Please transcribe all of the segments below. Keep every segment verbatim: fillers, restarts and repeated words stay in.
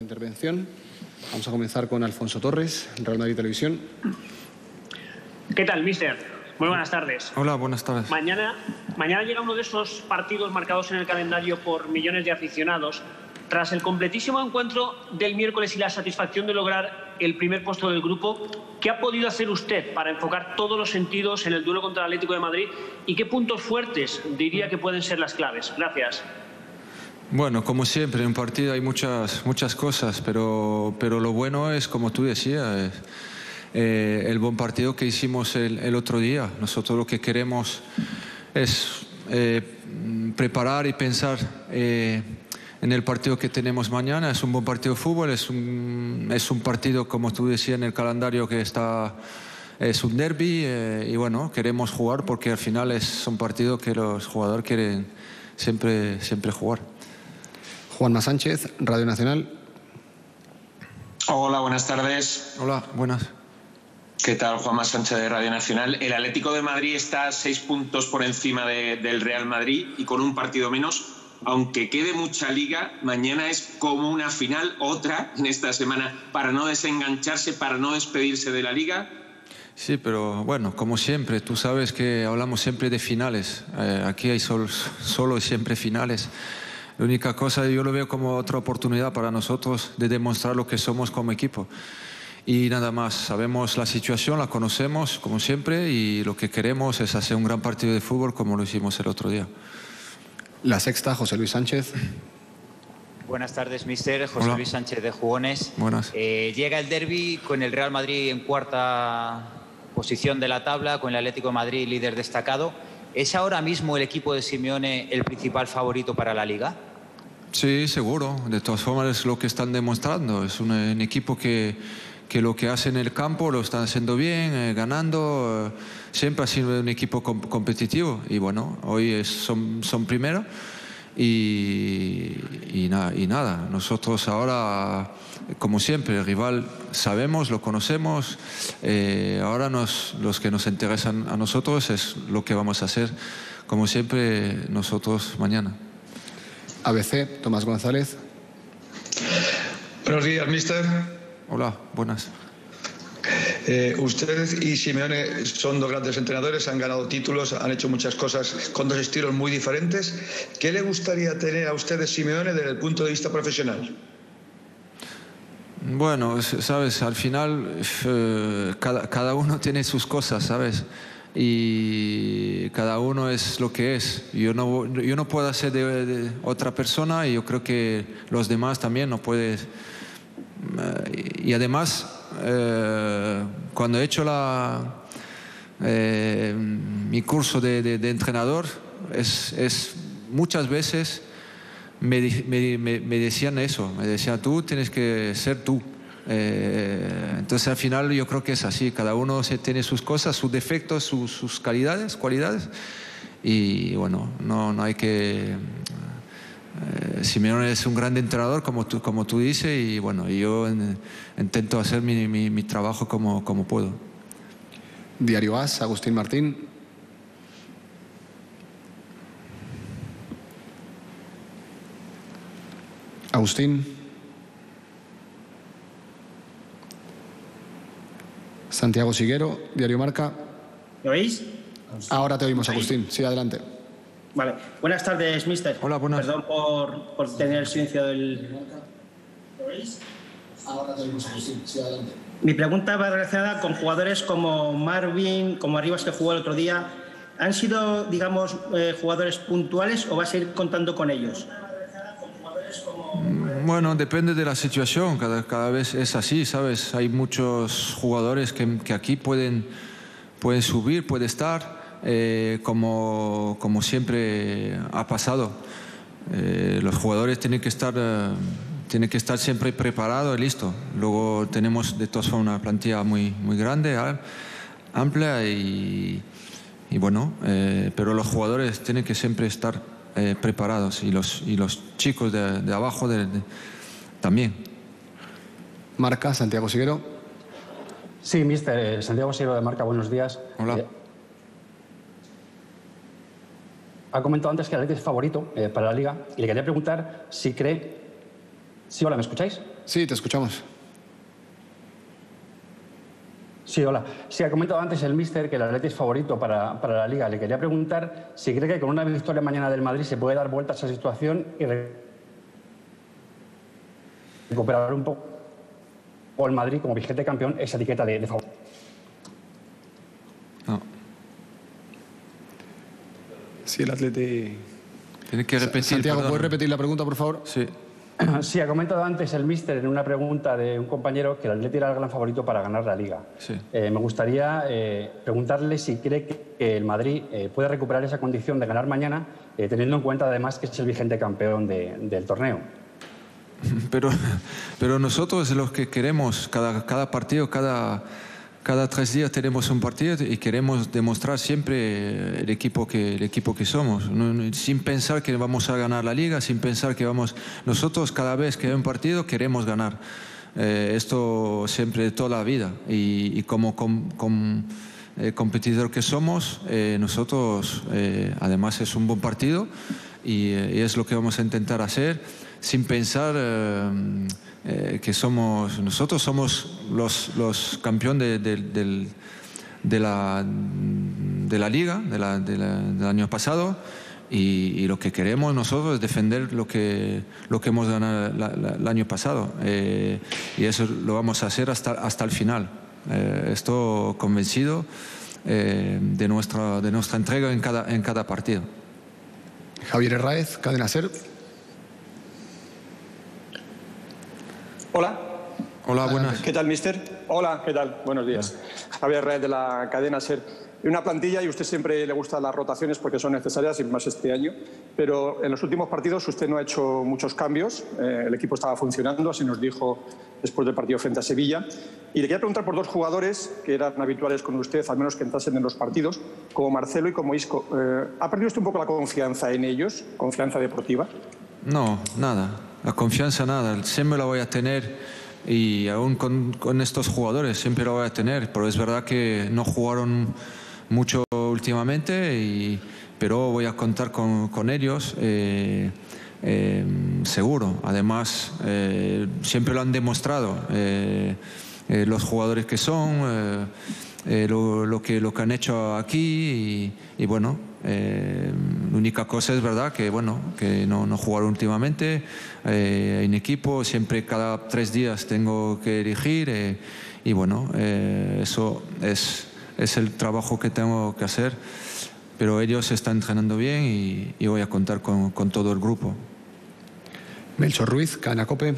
Intervención. Vamos a comenzar con Alfonso Torres, Real Madrid Televisión. ¿Qué tal, mister? Muy buenas tardes. Hola, buenas tardes. Mañana, mañana llega uno de esos partidos marcados en el calendario por millones de aficionados. Tras el completísimo encuentro del miércoles y la satisfacción de lograr el primer puesto del grupo, ¿qué ha podido hacer usted para enfocar todos los sentidos en el duelo contra el Atlético de Madrid y qué puntos fuertes diría que pueden ser las claves? Gracias. Bueno, como siempre, en un partido hay muchas, muchas cosas, pero, pero lo bueno es, como tú decías, eh, el buen partido que hicimos el, el otro día. Nosotros lo que queremos es eh, preparar y pensar eh, en el partido que tenemos mañana. Es un buen partido de fútbol, es un, es un partido, como tú decías, en el calendario que está... Es un derbi eh, y bueno, queremos jugar porque al final es un partido que los jugadores quieren siempre, siempre jugar. Juanma Sánchez, Radio Nacional. Hola, buenas tardes. Hola, buenas. ¿Qué tal? Juanma Sánchez de Radio Nacional. El Atlético de Madrid está seis puntos por encima de, del Real Madrid y con un partido menos. Aunque quede mucha liga, mañana es como una final, otra en esta semana, para no desengancharse, para no despedirse de la liga. Sí, pero bueno, como siempre, tú sabes que hablamos siempre de finales. Eh, aquí hay solo, solo y siempre finales. La única cosa, yo lo veo como otra oportunidad para nosotros de demostrar lo que somos como equipo. Y nada más, sabemos la situación, la conocemos como siempre y lo que queremos es hacer un gran partido de fútbol como lo hicimos el otro día. La Sexta, José Luis Sánchez. Buenas tardes, mister. José Hola. Luis Sánchez de Jugones. Buenas. Eh, llega el derbi con el Real Madrid en cuarta posición de la tabla, con el Atlético de Madrid líder destacado. ¿Es ahora mismo el equipo de Simeone el principal favorito para la Liga? Sí, seguro. De todas formas es lo que están demostrando. Es un, un equipo que, que lo que hace en el campo lo están haciendo bien, eh, ganando. Eh, siempre ha sido un equipo com competitivo y bueno, hoy es, son, son primeros y, y, na y nada. Nosotros ahora, como siempre, el rival sabemos, lo conocemos. Eh, ahora nos, los que nos interesan a nosotros es lo que vamos a hacer, como siempre, nosotros mañana. A B C, Tomás González. Buenos días, mister. Hola, buenas. Eh, usted y Simeone son dos grandes entrenadores, han ganado títulos, han hecho muchas cosas con dos estilos muy diferentes. ¿Qué le gustaría tener a usted de Simeone desde el punto de vista profesional? Bueno, sabes, al final eh, cada, cada uno tiene sus cosas, ¿sabes? Y cada uno es lo que es. Yo no, yo no puedo hacer de, de otra persona y yo creo que los demás también no pueden. Y además, eh, cuando he hecho la, eh, mi curso de, de, de entrenador, es, es muchas veces me, me, me, me decían eso, me decían tú tienes que ser tú. Eh, entonces al final yo creo que es así, cada uno se tiene sus cosas, sus defectos, sus, sus calidades, cualidades y bueno, no, no hay que... Eh, Simeone es un gran entrenador como tú, como tú dices y bueno, yo en, intento hacer mi, mi, mi trabajo como, como puedo. Diario As, Agustín Martín. Agustín. Santiago Siguero, Diario Marca. ¿Me oís? Ahora te oímos, Agustín. Sí, adelante. Vale. Buenas tardes, mister. Hola, buenas. Perdón por, por tener el silencio del... ¿Me oís? Ahora te oímos, Agustín. Sí, adelante. Mi pregunta va relacionada con jugadores como Marvin, como Arribas, que jugó el otro día. ¿Han sido, digamos, eh, jugadores puntuales o vas a ir contando con ellos? Bueno, depende de la situación, cada, cada vez es así, ¿sabes? Hay muchos jugadores que, que aquí pueden, pueden subir, puede estar, eh, como, como siempre ha pasado. Eh, los jugadores tienen que estar, eh, tienen que estar siempre preparados y listos. Luego tenemos de todas formas una plantilla muy, muy grande, amplia y, y bueno, eh, pero los jugadores tienen que siempre estar Eh, preparados y los, y los chicos de, de abajo de, de, también. Marca, Santiago Siguero. Sí, mister. Eh, Santiago Siguero de Marca, buenos días. Hola. Eh, ha comentado antes que el Atlético es favorito eh, para la Liga y le quería preguntar si cree... Sí, hola, ¿me escucháis? Sí, te escuchamos. Sí, hola. Sí, ha comentado antes el míster que el Atleti es favorito para, para la Liga. Le quería preguntar si cree que con una victoria mañana del Madrid se puede dar vuelta a esa situación y recuperar un poco el Madrid como vigente campeón esa etiqueta de, de favorito. No. Sí, el Atleti... Tiene que repetir. Santiago, perdón. ¿puedes repetir la pregunta, por favor? Sí. Sí, ha comentado antes el míster en una pregunta de un compañero que el Atleti era el gran favorito para ganar la Liga. Sí. Eh, me gustaría eh, preguntarle si cree que el Madrid eh, puede recuperar esa condición de ganar mañana, eh, teniendo en cuenta además que es el vigente campeón de, del torneo. Pero, pero nosotros los que queremos, cada, cada partido, cada, cada tres días tenemos un partido y queremos demostrar siempre el equipo que, el equipo que somos, no, sin pensar que vamos a ganar la Liga, sin pensar que vamos... Nosotros cada vez que hay un partido queremos ganar. Eh, esto siempre, toda la vida. Y, y como com, com, eh, competidor que somos, eh, nosotros, eh, además es un buen partido y, eh, y es lo que vamos a intentar hacer, sin pensar eh, eh, que somos, nosotros somos los, los campeones de, de, de, de, la, de la Liga de la, de la, del año pasado y, y lo que queremos nosotros es defender lo que, lo que hemos ganado la, la, el año pasado eh, y eso lo vamos a hacer hasta, hasta el final. Eh, estoy convencido eh, de, nuestra, de nuestra entrega en cada, en cada partido. Javier Herráez, Cadena SER. Hola. Hola, buenas. ¿Qué tal, mister? Hola, ¿qué tal? Buenos días. Hola. Javier Herráez, de la Cadena SER. Una plantilla, y usted siempre le gustan las rotaciones porque son necesarias, y más este año, pero en los últimos partidos usted no ha hecho muchos cambios. Eh, el equipo estaba funcionando, así nos dijo después del partido frente a Sevilla. Y le quería preguntar por dos jugadores que eran habituales con usted, al menos que entrasen en los partidos, como Marcelo y como Isco. Eh, ¿Ha perdido usted un poco la confianza en ellos, confianza deportiva? No, nada. La confianza nada. Siempre la voy a tener y aún con, con estos jugadores siempre la voy a tener. Pero es verdad que no jugaron mucho últimamente, y, pero voy a contar con, con ellos. Eh, eh, seguro. Además, eh, siempre lo han demostrado. Eh, eh, los jugadores que son, eh, eh, lo, lo, que, lo que han hecho aquí y, y bueno, eh, la única cosa es verdad que, bueno, que no, no jugaron últimamente. Eh, en equipo siempre cada tres días tengo que elegir eh, y bueno, eh, eso es, es el trabajo que tengo que hacer. Pero ellos están entrenando bien y, y voy a contar con, con todo el grupo. Melchor Ruiz, Cadena COPE.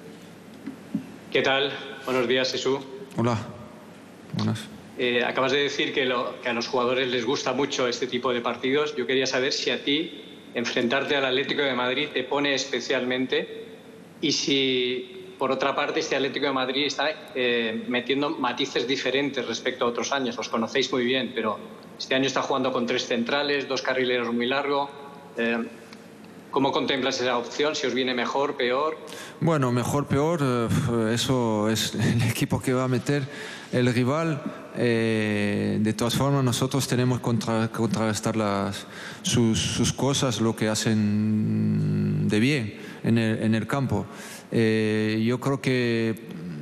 ¿Qué tal? Buenos días, Jesús. Hola. Buenas. Eh, acabas de decir que, lo, que a los jugadores les gusta mucho este tipo de partidos. Yo quería saber si a ti enfrentarte al Atlético de Madrid te pone especialmente y si, por otra parte, este Atlético de Madrid está eh, metiendo matices diferentes respecto a otros años. Los conocéis muy bien, pero este año está jugando con tres centrales, dos carrileros muy largos. Eh, ¿Cómo contemplas esa opción? ¿Si os viene mejor, peor? Bueno, mejor, peor, eh, eso es el equipo que va a meter el rival. Eh, de todas formas, nosotros tenemos que contra, contrarrestar las, sus, sus cosas, lo que hacen de bien en el, en el campo. Eh, yo creo que,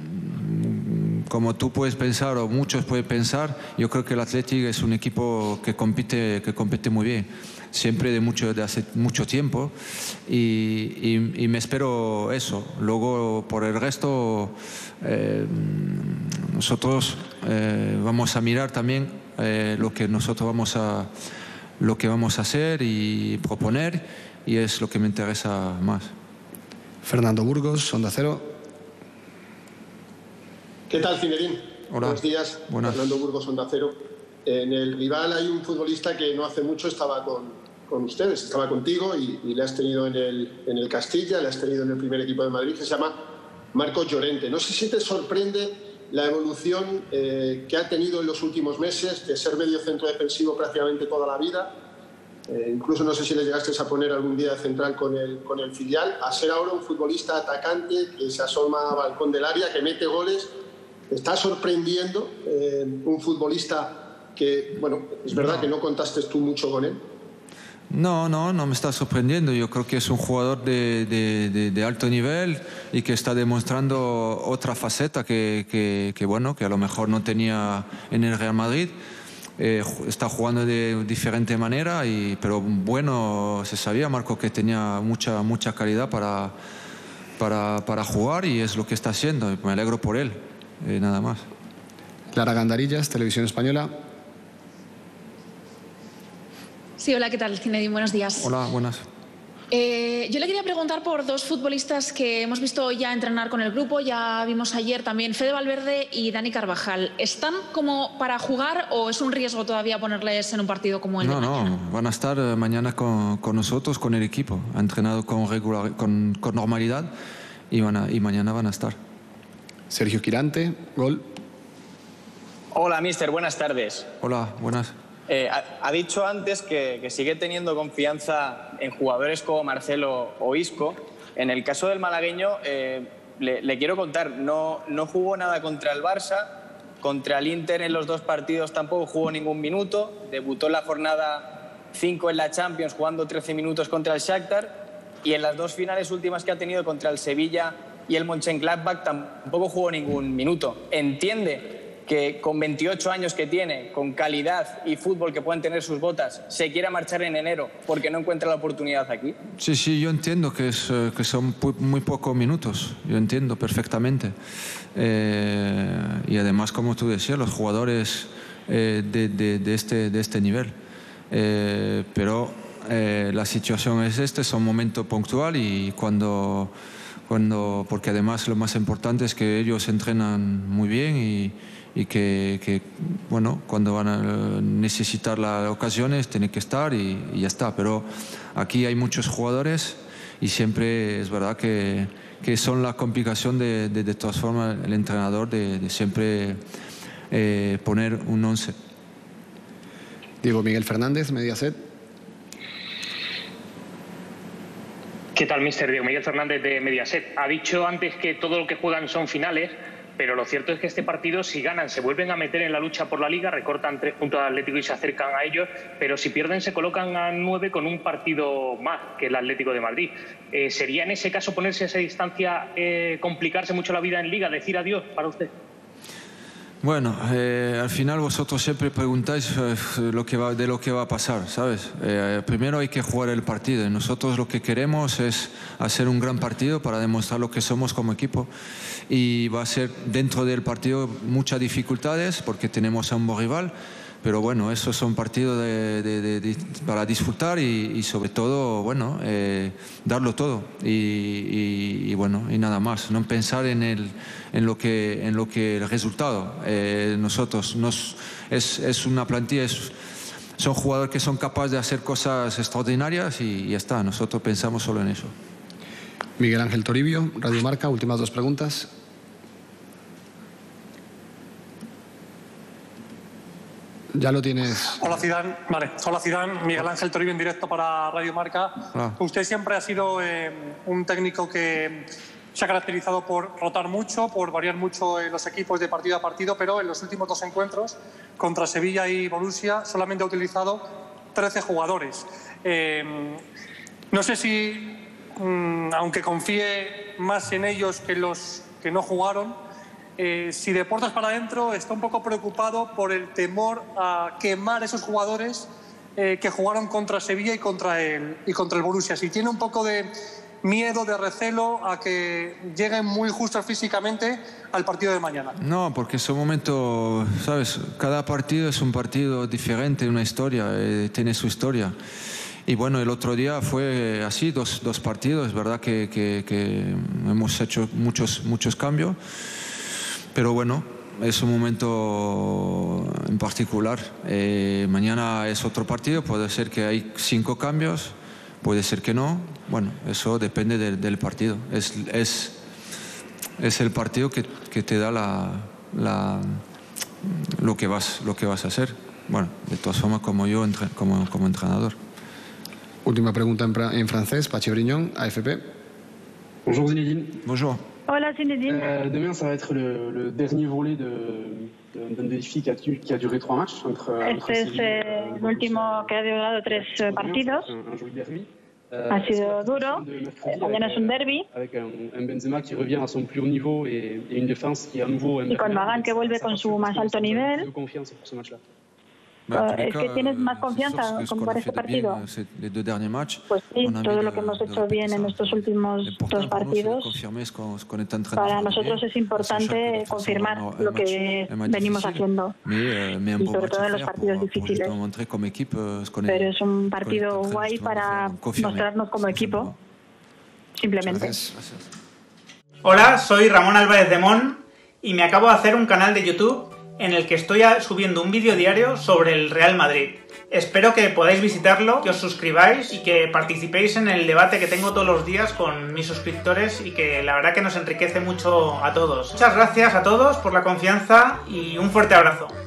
como tú puedes pensar o muchos pueden pensar, yo creo que el Athletic es un equipo que compite, que compite muy bien, siempre de, mucho, de hace mucho tiempo, y, y, y me espero eso. Luego, por el resto, eh, nosotros eh, vamos a mirar también eh, lo que nosotros vamos a, lo que vamos a hacer y proponer, y es lo que me interesa más. Fernando Burgos, Onda Cero. ¿Qué tal, Zinedine? Hola. Buenos días. Buenas. Fernando Burgos, Onda Cero. En el rival hay un futbolista que no hace mucho estaba con, con ustedes, estaba contigo y, y le has tenido en el, en el Castilla, le has tenido en el primer equipo de Madrid, que se llama Marcos Llorente. No sé si te sorprende la evolución eh, que ha tenido en los últimos meses, de ser medio centro defensivo prácticamente toda la vida. Eh, incluso no sé si le llegaste a poner algún día de central con el, con el filial, a ser ahora un futbolista atacante que se asoma a balcón del área, que mete goles. ¿Está sorprendiendo eh, un futbolista que, bueno, es verdad no. que no contaste tú mucho con él? No, no, no me está sorprendiendo. Yo creo que es un jugador de, de, de, de alto nivel y que está demostrando otra faceta que, que, que, bueno, que a lo mejor no tenía en el Real Madrid. Eh, está jugando de diferente manera, y, pero bueno, se sabía, Marco, que tenía mucha, mucha calidad para, para, para jugar, y es lo que está haciendo. Me alegro por él, eh, nada más. Clara Gandarillas, Televisión Española. Sí, hola, ¿qué tal, Zinedine? Buenos días. Hola, buenas. Eh, yo le quería preguntar por dos futbolistas que hemos visto ya entrenar con el grupo. Ya vimos ayer también Fede Valverde y Dani Carvajal. ¿Están como para jugar o es un riesgo todavía ponerles en un partido como el no, de mañana? No, van a estar mañana con, con nosotros, con el equipo. Han entrenado con, regular, con, con normalidad y, van a, y mañana van a estar. Sergio Quirante, Gol. Hola, mister, buenas tardes. Hola, buenas. Eh, ha, ha dicho antes que, que sigue teniendo confianza en jugadores como Marcelo o Isco. En el caso del malagueño, eh, le, le quiero contar, no, no jugó nada contra el Barça, contra el Inter en los dos partidos tampoco jugó ningún minuto, debutó en la jornada cinco en la Champions jugando trece minutos contra el Shakhtar, y en las dos finales últimas que ha tenido contra el Sevilla y el Mönchengladbach tampoco jugó ningún minuto. ¿Entiende que con veintiocho años que tiene, con calidad y fútbol que pueden tener sus botas, se quiera marchar en enero porque no encuentra la oportunidad aquí? Sí, sí, yo entiendo que, es, que son muy pocos minutos, yo entiendo perfectamente. Eh, y además, como tú decías, los jugadores eh, de, de, de, este, de este nivel. Eh, pero eh, la situación es esta, es un momento puntual, y cuando, cuando, porque además lo más importante es que ellos entrenan muy bien, y y que, que bueno, cuando van a necesitar las ocasiones tienen que estar, y, y ya está. Pero aquí hay muchos jugadores y siempre es verdad que, que son la complicación de, de, de todas formas, el entrenador de, de siempre eh, poner un once. Diego Miguel Fernández, Mediaset. ¿Qué tal, mister? Diego Miguel Fernández de Mediaset. Ha dicho antes que todo lo que juegan son finales, pero lo cierto es que este partido, si ganan, se vuelven a meter en la lucha por la Liga, recortan tres puntos al Atlético y se acercan a ellos, pero si pierden se colocan a nueve con un partido más que el Atlético de Madrid. Eh, ¿Sería en ese caso ponerse a esa distancia, eh, complicarse mucho la vida en Liga, decir adiós para usted? Bueno, eh, al final vosotros siempre preguntáis eh, lo que va, de lo que va a pasar, ¿sabes? Eh, primero hay que jugar el partido, y nosotros lo que queremos es hacer un gran partido para demostrar lo que somos como equipo, y va a ser dentro del partido muchas dificultades porque tenemos a un buen rival, pero bueno, esos son partidos de, de, de, de, para disfrutar, y, y sobre todo, bueno, eh, darlo todo, y, y, y bueno, y nada más, no pensar en el, en lo que, en lo que el resultado. Eh, nosotros nos, es, es una plantilla, es, son jugadores que son capaces de hacer cosas extraordinarias, y, y ya está. Nosotros pensamos solo en eso. Miguel Ángel Toribio, Radio Marca, últimas dos preguntas. Ya lo tienes. Hola, Zidane. Vale. Hola, Zidane. Miguel Ángel Toribio en directo para Radio Marca. Ah. Usted siempre ha sido eh, un técnico que se ha caracterizado por rotar mucho, por variar mucho en los equipos de partido a partido, pero en los últimos dos encuentros, contra Sevilla y Borussia, solamente ha utilizado trece jugadores. Eh, no sé si, mmm, aunque confíe más en ellos que los que no jugaron, Eh, si de puertas para adentro está un poco preocupado por el temor a quemar esos jugadores eh, que jugaron contra Sevilla y contra el, y contra el Borussia. Si tiene un poco de miedo, de recelo a que lleguen muy justos físicamente al partido de mañana. No, porque es un momento, ¿sabes? Cada partido es un partido diferente, una historia, eh, tiene su historia. Y bueno, el otro día fue así, dos, dos partidos, es verdad que, que, que hemos hecho muchos, muchos cambios. Pero bueno, es un momento en particular. Eh, mañana es otro partido, puede ser que hay cinco cambios, puede ser que no. Bueno, eso depende del, del partido. Es, es, es el partido que, que te da la, la, lo, que vas, lo que vas a hacer. Bueno, de todas formas, como yo, entre, como, como entrenador. Última pregunta en, en francés, Pachi Briñón, A F P. Bonjour Zinedine. Bonjour. Hola, Zinedine. Euh, demain, ça va être le, le dernier volet de, de, d'un défi qui a, qui a duré trois matchs. Entre, entre Este es Séville, eh, euh, el último que ha durado tres eh, partidos. un, un joli derby. Euh, ha sido duro. Mañana es un derby. Avec un, un Benzema qui revient à son plus haut niveau et, et une défense qui est à nouveau. Y con Magán que vuelve con su más alto nivel. De confiance pour ce match-là. Bah, Uh, es que tienes más confianza con para este partido. Les deux derniers matchs, pues sí, todo lo que hemos hecho bien en estos últimos dos partidos. Para nosotros es importante confirmar lo que venimos haciendo, y sobre todo en los partidos difíciles. Pero es un partido guay para mostrarnos como equipo, simplemente. Hola, soy Ramón Álvarez de Mon y me acabo de hacer un canal de YouTube en el que estoy subiendo un vídeo diario sobre el Real Madrid. Espero que podáis visitarlo, que os suscribáis y que participéis en el debate que tengo todos los días con mis suscriptores y que la verdad que nos enriquece mucho a todos. Muchas gracias a todos por la confianza y un fuerte abrazo.